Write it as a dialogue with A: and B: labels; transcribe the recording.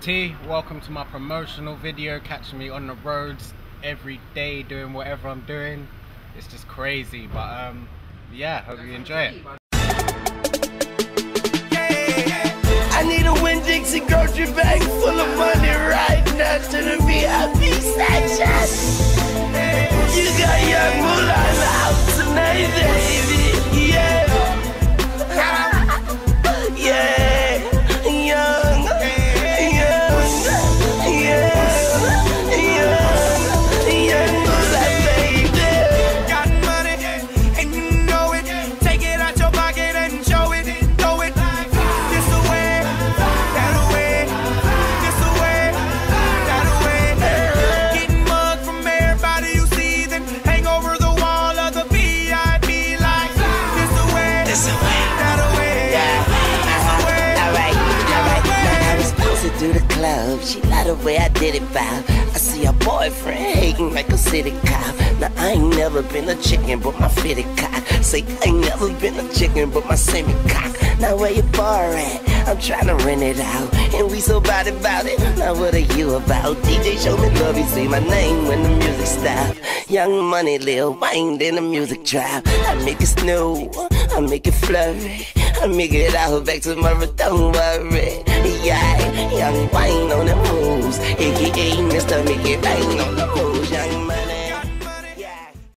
A: T, welcome to my promotional video, catching me on the roads every day doing whatever I'm doing. It's just crazy, but yeah, hope you enjoy it.
B: I need a Winn-Dixie grocery bag full of money right now to the VIP section. You got young moolah in the house tonight, baby. Yeah. To the club, she like the way I did it, vibe. I see her boyfriend hating like a city cop. Now I ain't never been a chicken, but my fitted cock. Say I ain't never been a chicken, but my semi cock. Now where your bar at? I'm trying to rent it out, and we so about it. Now what are you about? DJ show me love, you say my name when the music stop. Young Money, Lil Wayne, then the music drop. I make it snow, I make it flurry, I make it out back tomorrow, don't worry. Yeah, Young Wayne on the moves, aka Mr. Make It Rain on the moves, Young Money.